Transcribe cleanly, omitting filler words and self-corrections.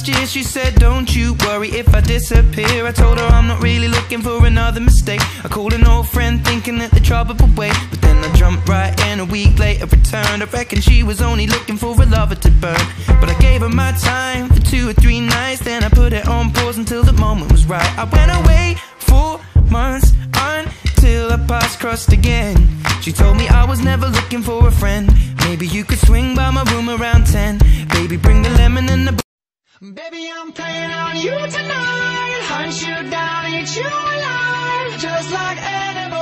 last year. She said, don't you worry if I disappear. I told her I'm not really looking for another mistake. I called an old friend thinking that the trouble would wait, but then I jumped right in. A week later returned. I reckon she was only looking for a lover to burn, but I gave her my time for 2 or 3 nights. Then I put it on pause until the moment was right. I went away 4 months until our paths crossed again. She told me I was never looking for a friend. Maybe you could swing by my room around 10. Baby, bring the lemon and the Baby, I'm playing on you tonight. Hunt you down, eat you alive, just like animals.